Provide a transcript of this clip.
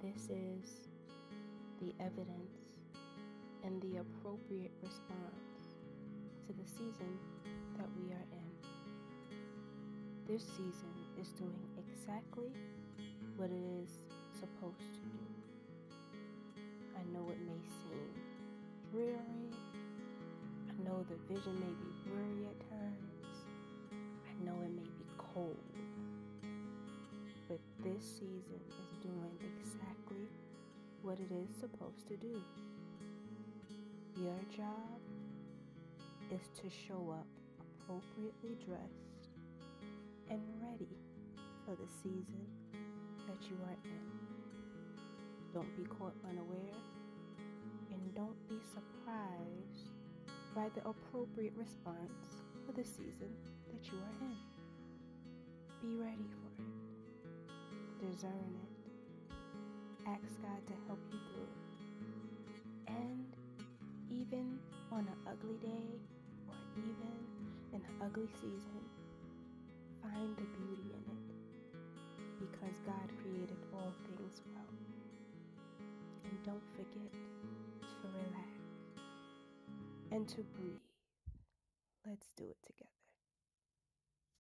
This is the evidence and the appropriate response to the season that we are in. This season is doing exactly what it is supposed to do. I know it may seem dreary. I know the vision may be blurry at times. I know it may be cold. But this season is doing exactly what it is supposed to do. Your job is to show up appropriately dressed and ready for the season that you are in. Don't be caught unaware, and don't be surprised by the appropriate response for the season that you are in. Be ready for it. Discern it. Ask God to help you through it. And even on an ugly day, or even in an ugly season, find the beauty in it, because God created all things well. And don't forget to relax and to breathe. Let's do it together.